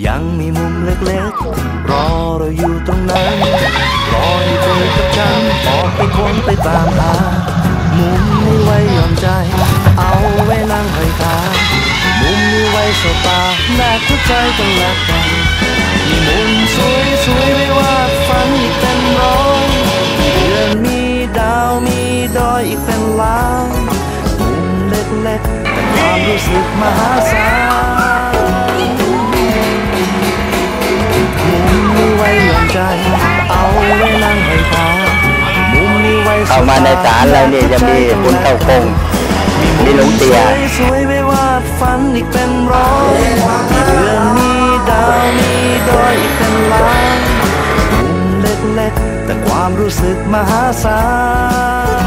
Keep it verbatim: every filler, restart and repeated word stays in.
ยังมีมุมเล็กๆรอเราอยู่ตรงนั้นรอให้เธอกับฉันออกไปค้นไปตามหามุมนี้ไว้ยอมใจเอาไว้นั่งให้ทางมุมนี้ไว้สบตาแลกหัวใจกันแลกกันมีมุมสวยๆไม่ว่าฝันอีกเป็นร้อยเดือนมีดาวมีดอยอีกเป็นล้านมุมเล็กๆแต่ความรู้สึกมหาศาลมุมนี้ไว้ยอมใจเอาไว้นั่งให้ทางมุมนี้ไว้เข้ามาในศาลเราเนี่ยจะมีคุณเข้าคงมีหลวงเตียสวยไม่ว่าฝันอีกเป็นร้อยเดือนมีดาวมีดอยอีกเป็นล้านมุมเล็กๆแต่ความรู้สึกมหาศาล